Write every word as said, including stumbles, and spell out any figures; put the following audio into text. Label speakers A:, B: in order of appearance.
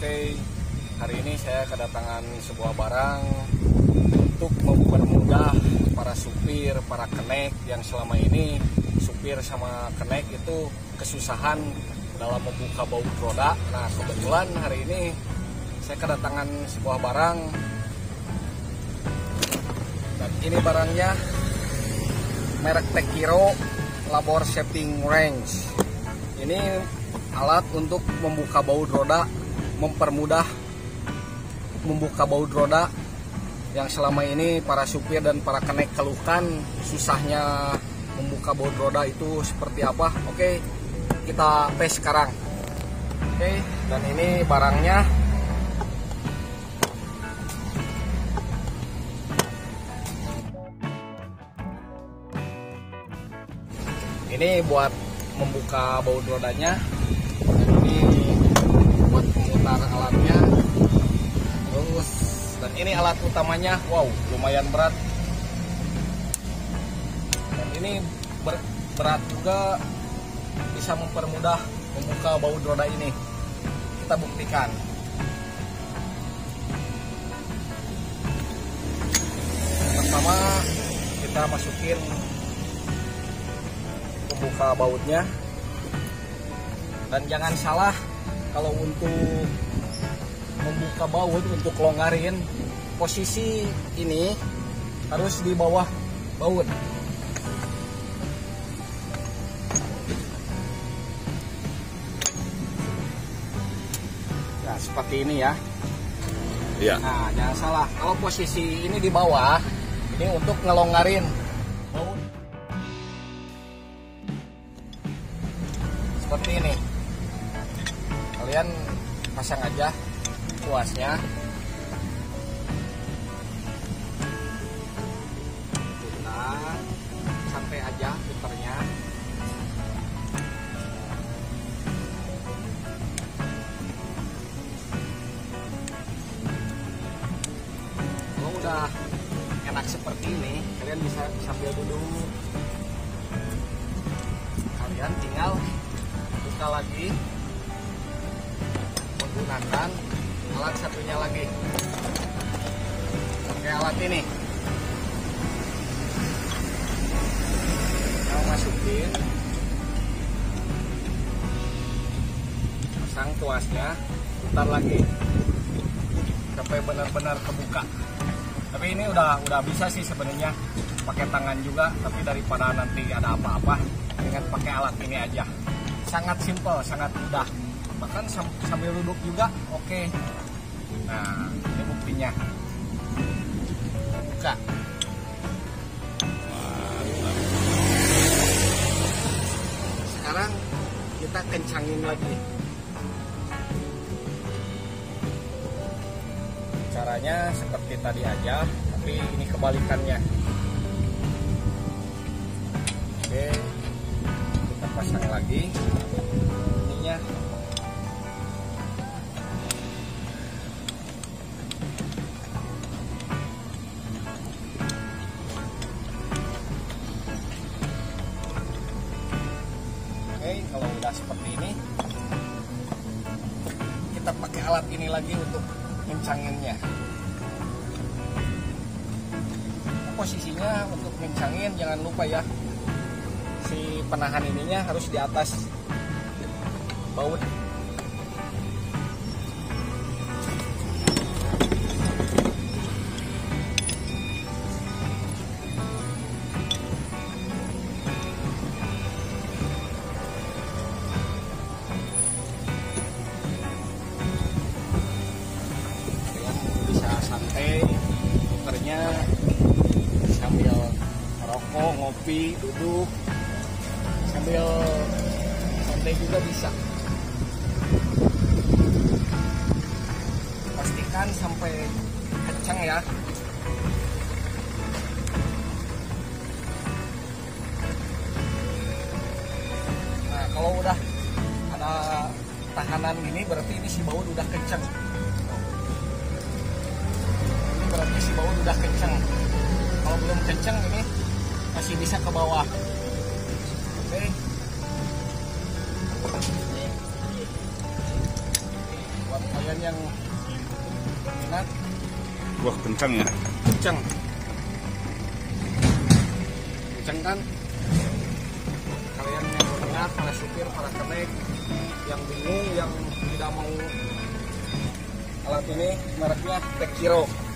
A: Oke, hari ini saya kedatangan sebuah barang untuk mempermudah para supir, para kenek yang selama ini supir sama kenek itu kesusahan dalam membuka baut roda. Nah, kebetulan hari ini saya kedatangan sebuah barang, dan ini barangnya merek Tekiro Labor Shaping Wrench. Ini alat untuk membuka baut roda, mempermudah membuka baut roda yang selama ini para supir dan para kenek keluhkan susahnya membuka baut roda itu seperti apa. Oke, kita tes sekarang. Oke, dan ini barangnya. Ini buat membuka baut rodanya. Ini buat memutar alatnya. Terus, dan ini alat utamanya. Wow, lumayan berat. Dan ini ber, berat juga, bisa mempermudah membuka baut roda ini. Kita buktikan. Pertama, kita masukin buka bautnya, dan jangan salah kalau untuk membuka baut, untuk longgarin posisi ini harus di bawah baut. Nah, seperti ini ya.
B: Iya.
A: Nah, jangan salah kalau posisi ini di bawah, ini untuk ngelonggarin baut. Seperti ini, kalian pasang aja tuasnya, putar, santai aja putarnya. Kalau udah enak seperti ini, kalian bisa sambil duduk, kalian tinggal buka lagi menggunakan alat satunya lagi, pakai alat ini. Kita masukin, pasang tuasnya, putar lagi sampai benar-benar kebuka. Tapi ini udah udah bisa sih sebenarnya pakai tangan juga, tapi daripada nanti ada apa-apa, dengan pakai alat ini aja. Sangat simpel, sangat mudah, bahkan sambil duduk juga oke. Nah, ini buktinya. Buka. Sekarang kita kencangin lagi. Caranya seperti tadi aja, tapi ini kebalikannya. Oke, kita pasang lagi ininya. Oke, kalau udah seperti ini, kita pakai alat ini lagi untuk ngencanginnya. Posisinya untuk ngencangin jangan lupa ya, si penahan ininya harus di atas baut. Bisa santai puternya sambil merokok, ngopi, duduk, sambil santai juga bisa. Pastikan sampai kencang ya. Nah, kalau udah ada tahanan gini berarti ini si baut udah kencang. Ini berarti si baut udah kencang. Kalau belum kencang ini masih bisa ke bawah. Oke. Buat kalian yang minat.
B: Wah, kencang ya.
A: Kencang. Kencang kan? Kalian yang minat, para supir, para kenek yang bingung, yang tidak mau alat ini, mereknya Tech Hero.